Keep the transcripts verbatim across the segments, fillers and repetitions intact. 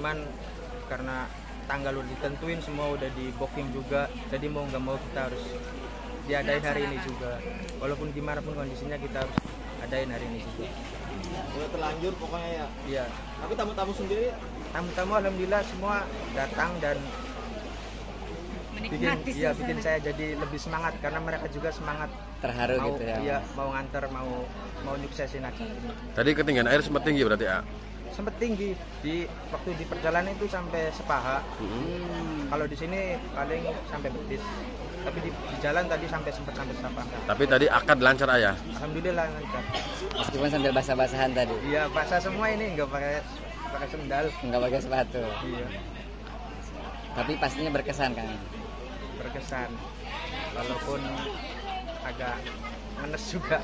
cuman karena tanggal udah ditentuin, semua udah di booking juga, jadi mau nggak mau kita harus diadain hari ini juga, walaupun gimana pun kondisinya kita harus adain hari ini juga. Udah terlanjur pokoknya ya. Iya. Tapi tamu-tamu sendiri, tamu-tamu alhamdulillah semua datang dan bikin, ya, bikin saya jadi lebih semangat karena mereka juga semangat, terharu mau, gitu ya. Iya, mau nganter, mau mau nyuksesin acara ini. Tadi ketinggian air sempat tinggi berarti ya? Sempat tinggi di waktu di perjalanan itu sampai sepaha. Hmm. Kalau di sini paling sampai betis. Tapi di, di jalan tadi sampai sempat sampai sepaha. Tapi tadi akad lancar ayah? Alhamdulillah lancar. Meskipun sambil basah-basahan tadi. Iya, basah semua ini, nggak pakai pakai sendal. Nggak pakai sepatu. Iya. Tapi pastinya berkesan kan? Berkesan. Walaupun agak ngenes juga.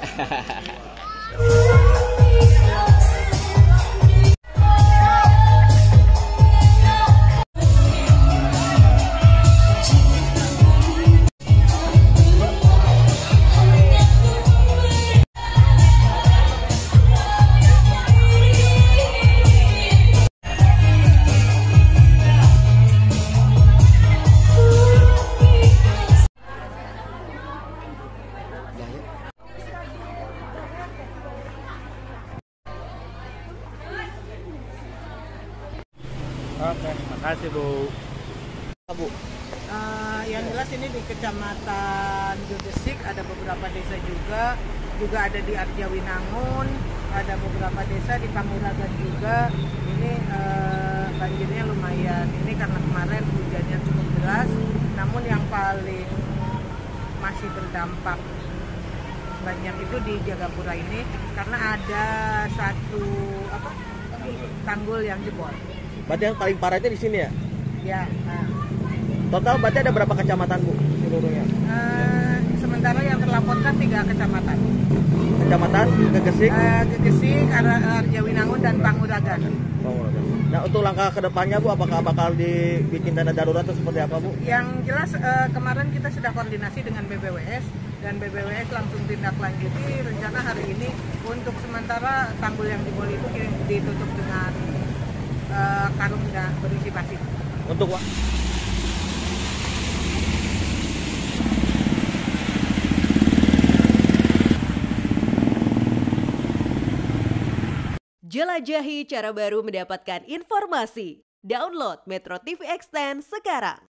Oke, makasih Bu. Bu. Uh, yang jelas ini di Kecamatan Gegesik ada beberapa desa juga, juga ada di Arjawinangun, ada beberapa desa di Panguragan juga. Ini uh, banjirnya lumayan. Ini karena kemarin hujannya cukup deras, namun yang paling masih berdampak banyak itu di Jagapura ini karena ada satu apa tanggul yang jebol. Berarti yang paling parah itu di sini ya? Ya. Nah. Total berarti ada berapa kecamatan Bu seluruhnya? Uh, sementara yang terlaporkan tiga kecamatan. Kecamatan Gegesik, uh, Gegesik, Ar Arjawinangun dan Panguragan. Panguragan. Nah untuk langkah kedepannya Bu, apakah bakal dibikin tenda darurat atau seperti apa Bu? Yang jelas uh, kemarin kita sudah koordinasi dengan B B W S dan B B W S langsung tindak lanjuti. Rencana hari ini untuk sementara tanggul yang jebol itu ditutup dengan uh, karung dan berisi pasir. Untuk jelajahi cara baru mendapatkan informasi. Download Metro T V Extend sekarang.